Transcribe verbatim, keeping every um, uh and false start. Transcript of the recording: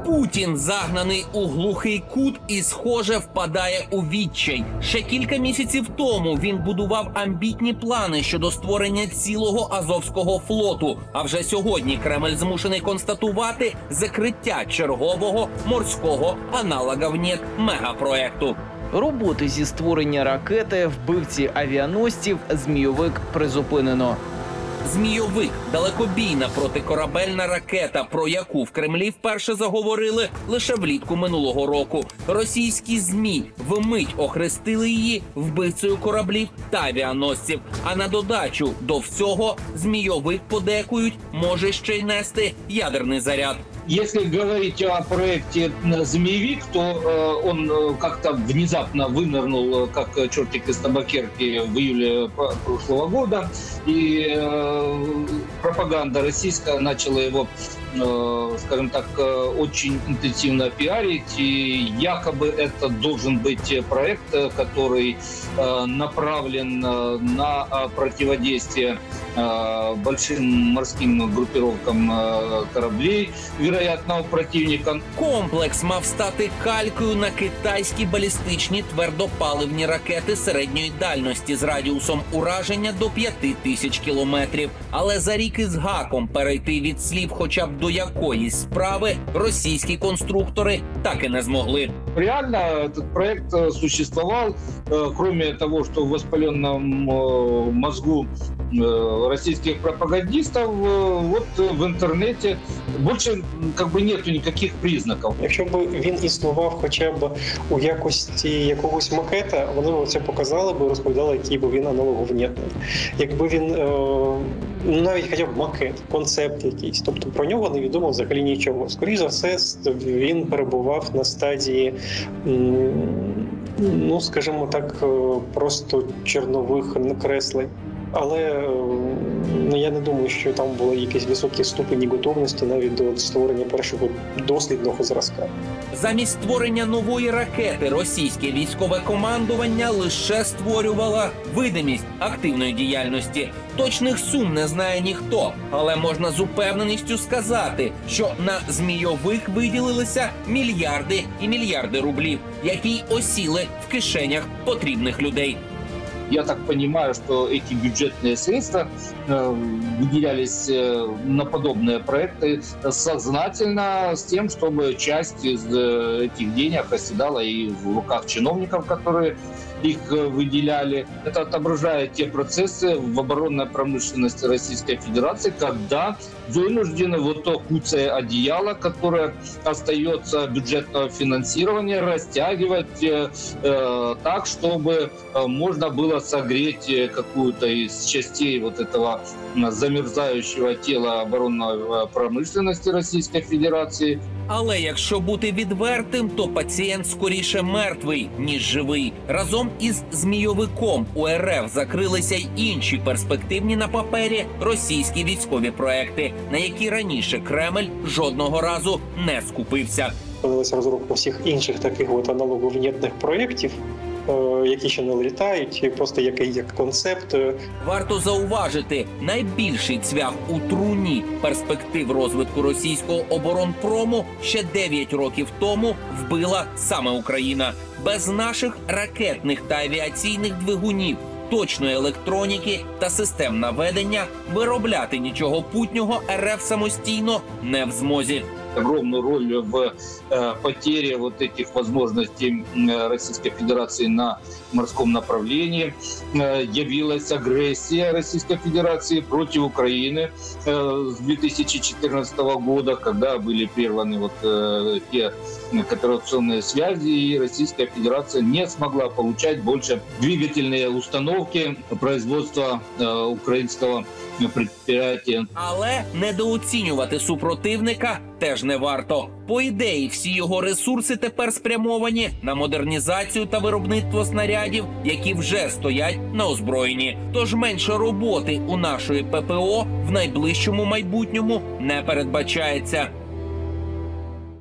Путін загнаний у глухий кут і, схоже, впадає у відчай. Ще кілька місяців тому він будував амбітні плани щодо створення цілого Азовського флоту. А вже сьогодні Кремль змушений констатувати закриття чергового морського аналога ВНЕТ мегапроекту. Роботи зі створення ракети вбивці авіаносців «Змійовик» призупинено. «Змійовик» – далекобійна протикорабельна ракета, про яку в Кремлі вперше заговорили лише влітку минулого року. Російські ЗМІ вмить охрестили її вбивцею кораблів та авіаносців. А на додачу до всього «Змійовик» подекують може ще й нести ядерний заряд. Если говорить о проекте «Змеевик», то э, он э, как-то внезапно вынырнул, как чертик из табакерки, в июле прошлого года. И э, пропаганда российская начала его, э, скажем так, э, очень интенсивно пиарить. И якобы это должен быть проект, который э, направлен на противодействие э, большим морским группировкам э, кораблей вероятного противника. Комплекс мав стати калькою на китайські балістичні твердопаливні ракети середньої дальності з радіусом ураження до п'яти тисяч кілометрів. Але за рік із гаком перейти від слів хоча б до якоїсь справи російські конструктори так і не змогли. Реально этот проект существовал, кроме того, что в воспаленном мозгу российских пропагандистов, вот в интернете больше как бы нету никаких признаков. Якщо б він існував хоча б у якості якогось макета, вони б це показали б і розповідали, який би він аналоговнєтний. Якби він, навіть хоча б макет, концепт якийсь, тобто про нього не відомо взагалі нічого. Скоріше за все, він перебував на стадії, ну, скажімо так, просто чорнових накреслень. Але ну, я не думаю, що там були якісь високі ступені готовності навіть до створення першого дослідного зразка. Замість створення нової ракети російське військове командування лише створювало видимість активної діяльності. Точних сум не знає ніхто, але можна з упевненістю сказати, що на «Змійовик» виділилися мільярди і мільярди рублів, які осіли в кишенях потрібних людей. Я так понимаю, что эти бюджетные средства э, выделялись э, на подобные проекты сознательно с тем, чтобы часть из э, этих денег оседала и в руках чиновников, которые их выделяли. Это отображает те процессы в оборонной промышленности Российской Федерации, когда вынуждены вот то куцое одеяло, которое остается бюджетного финансирования, растягивать э, э, так, чтобы э, можно было согреть какую-то из частей вот этого замерзающего тела оборонной промышленности Российской Федерации. Але якщо бути відвертим, то пацієнт скоріше мертвий, ніж живий. Разом із «Змійовиком» у РФ закрилися й інші перспективні на папері російські військові проекти, на які раніше Кремль жодного разу не скупився. Почалася розробка всіх інших таких от аналоговнєтних проєктів, які ще не літають, просто як, як концепт. Варто зауважити, найбільший цвях у труні перспектив розвитку російського оборонпрому ще дев'ять років тому вбила саме Україна. Без наших ракетних та авіаційних двигунів, точної електроніки та систем наведення виробляти нічого путнього РФ самостійно не в змозі. Огромную роль в э, потере вот этих возможностей э, Российской Федерации на морском направлении э, явилась агрессия Российской Федерации против Украины э, с две тысячи четырнадцатого года, когда были прерваны вот э, те кооперационные связи, и Российская Федерация не смогла получать больше двигательные установки производства э, украинского предприятия. Але недооцінювати супротивника теж не варто. По ідеї, всі його ресурси тепер спрямовані на модернізацію та виробництво снарядів, які вже стоять на озброєнні. Тож менше роботи у нашої ППО в найближчому майбутньому не передбачається.